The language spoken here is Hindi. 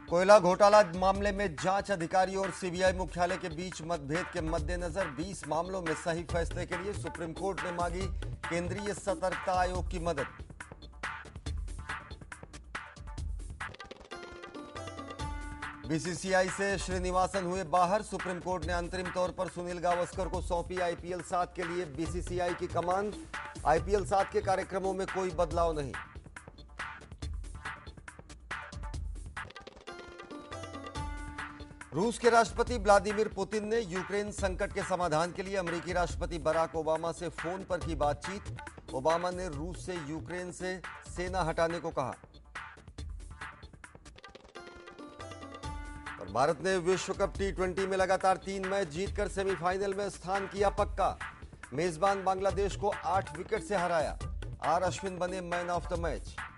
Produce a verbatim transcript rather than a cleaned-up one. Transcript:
कोयला घोटाला मामले में जांच अधिकारियों और सीबीआई मुख्यालय के बीच मतभेद के मद्देनजर बीस मामलों में सही फैसले के लिए सुप्रीम कोर्ट ने मांगी केंद्रीय सतर्कता आयोग की मदद। बीसीसीआई से श्रीनिवासन हुए बाहर। सुप्रीम कोर्ट ने अंतरिम तौर पर सुनील गावस्कर को सौंपी आईपीएल सात के लिए बीसीसीआई की कमान। आईपीएल सात के कार्यक्रमों में कोई बदलाव नहीं। रूस के राष्ट्रपति व्लादिमीर पुतिन ने यूक्रेन संकट के समाधान के लिए अमेरिकी राष्ट्रपति बराक ओबामा से फोन पर की बातचीत। ओबामा ने रूस से यूक्रेन से सेना हटाने को कहा। और भारत ने विश्व कप टी ट्वेंटी में लगातार तीन मैच जीतकर सेमीफाइनल में स्थान किया पक्का। मेजबान बांग्लादेश को आठ विकेट से हराया। आर अश्विन बने मैन ऑफ द मैच।